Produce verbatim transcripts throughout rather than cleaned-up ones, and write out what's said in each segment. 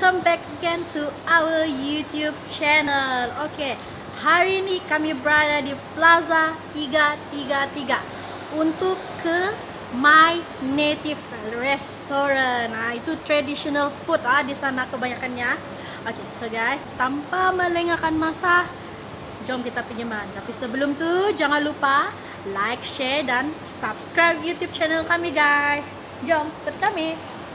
welcome back again to our YouTube channel. Oke, hari ini kami berada di Plaza tiga tiga tiga untuk ke My Native Restaurant. Nah, itu traditional food ah di sana kebanyakannya. Oke, so guys, tanpa melengahkan masa, jom kita pinjaman. Tapi sebelum tuh jangan lupa like, share, dan subscribe YouTube channel kami guys. Jom ikut kami.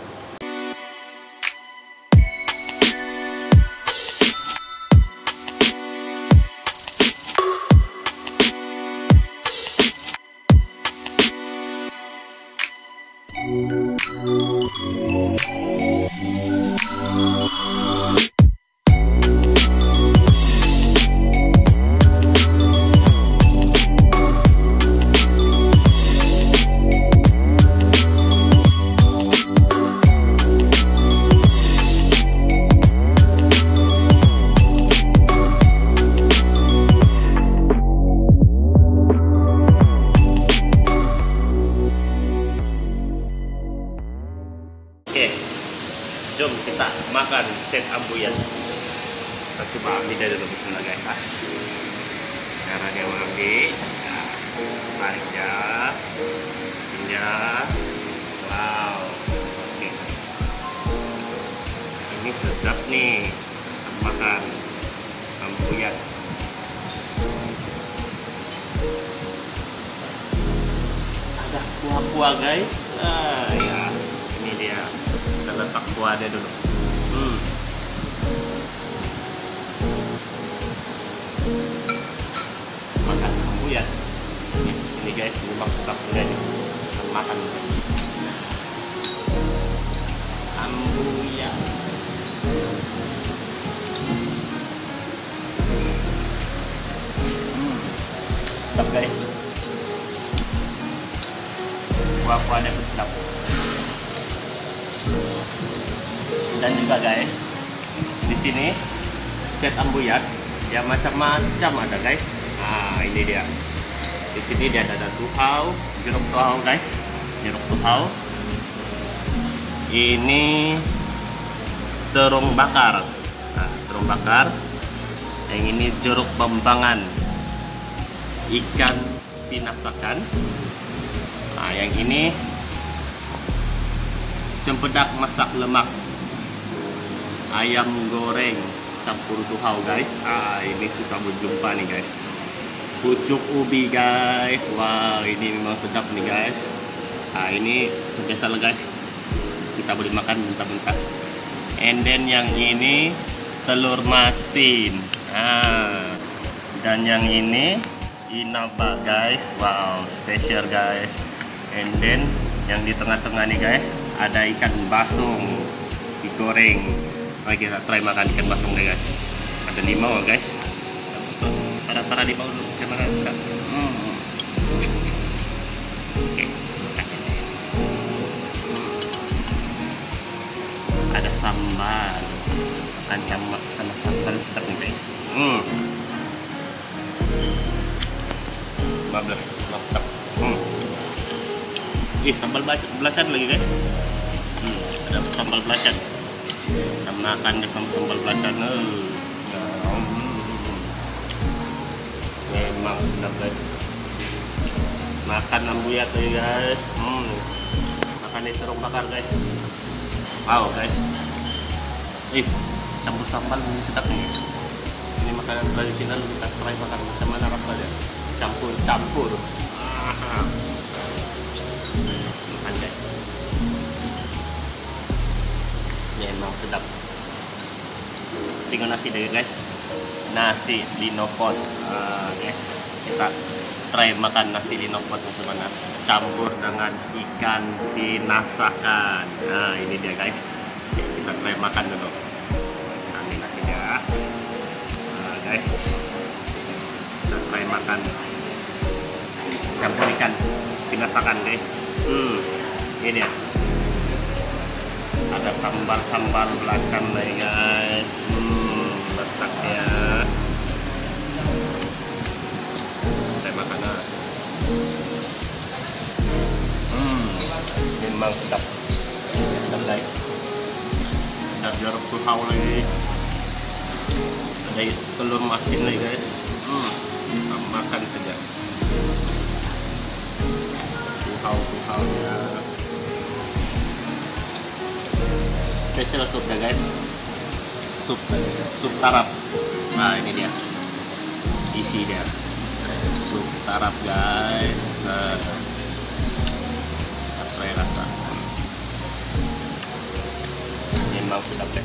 Oke, jom kita makan set ambuyan. Kita coba ambil dari dulu bismillah guys. Ah. Cara dia mengambil, nah, tarik ya, ya, wow. Oke, ini sedap nih, makan ambuyan. Ada kuah-kuah guys. Ah ya. Ini dia, kita letak kuahnya dulu. Hmm. Makan ambuyan. Ini, ini guys, memang sedap juga nih. Kita makan ambuyan. Hmm. Sedap guys. Kuah-kuahnya pun sedap. Dan juga guys, di sini set ambuyan ya macam-macam ada guys. Nah ini dia. Di sini dia ada tuhau, jeruk tuhau guys, jeruk tuhau. Ini terung bakar. Nah, terung bakar. Yang ini jeruk bembangan, ikan pinasakan. Nah yang ini cempedak masak lemak, ayam goreng campur tuhau guys. Ah ini susah berjumpa nih guys. Pucuk ubi guys. Wow, ini memang sedap nih guys. Ah ini biasa lah guys, kita boleh makan bentar-bentar. And then yang ini telur masin. Ah, dan yang ini inaba guys. Wow, spesial guys. And then yang di tengah-tengah nih guys, ada ikan basung digoreng. Oke, kita try makan ikan basung deh guys. Ada limau guys. Tara-tara limau dulu, gimana bisa? Hmm. Oke, makan guys. Ada sambal, makan campur sama sambal sedap nih guys. Hmm. lima belas, sedap. Hmm. Ih, sambal belacan lagi guys. Hmm, ada sambal belacan. Kita makan ke sambal belacan. Uh, memang sedap guys. Makan ambuyan tuh guys. Hmm. Makan di terung bakar guys. Wow guys. Ih, campur sambal ini sedap nih guys. Ini makanan tradisional, kita try makan macam mana rasanya. Campur-campur. Ah. Makan guys, ya emang sedap. Tengok nasi deh guys, nasi linopot. Uh, guys, kita try makan nasi linopot bagaimana, campur dengan ikan pinasakan. Nah ini dia guys. Oke, kita try makan dulu. Ambil nasi dia. Uh, guys, kita try makan campur ikan pinasakan guys. Hmm, ini dia. Ada sambal-sambal belacan nih guys. Hmm, letaknya. Saya makan. Hmm, memang sedap. Sedap guys. Kita Ada jeruk tuhau lagi. Ada telur asin lagi guys. Hmm, kita makan saja. Tuhau-tuhaunya. Spesial supnya guys. Sup, sup tarap. Nah ini dia. Isi dia. Sup tarap guys. Nah, saya rasa memang sedap deh.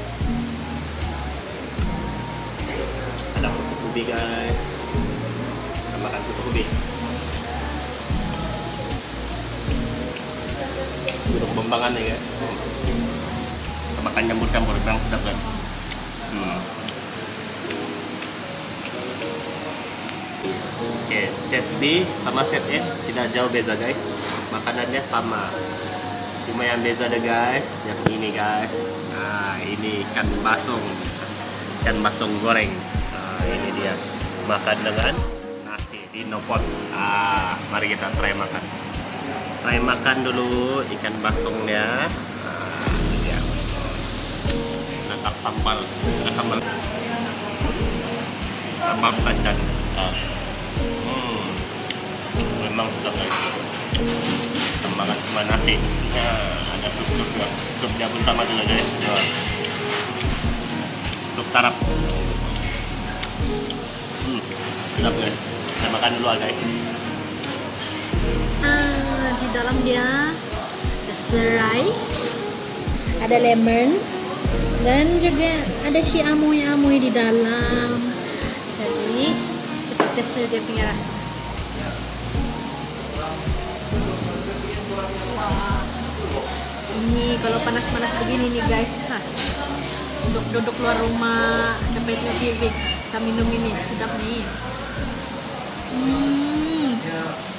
Ada kutuk ubi guys. Kita makan kutuk ubi. Duduk bembangan nih guys. Kita makan campur-campur, memang sedap guys. Hmm. Oke, set B sama set A tidak jauh beza guys. Makanannya sama. Cuma yang beza deh guys, yang ini guys. Nah, ini ikan basong. Ikan basong goreng. Nah, ini dia. Makan dengan nasi di nopot. Ah, mari kita try makan. Try makan dulu ikan basongnya. Nah, ini dia. Letak sambal, ada sambal. Sambal kacang. Ah. Hmm. Memang sedap guys. Kita makan cuma nasi. Nah, ada sup-supnya. Supnya pun sama juga guys. Nah. Sup tarap. Hmm, sedap guys. Kita makan dulu guys. Ah, di dalam dia ada serai, ada lemon, dan juga ada si amoy-amoy di dalam. Jadi kita tes dia punya rasa. Wah, ini kalau panas-panas begini nih guys, nah, duduk-duduk luar rumah, dapat T V, kita minum ini sedap nih. Hmm.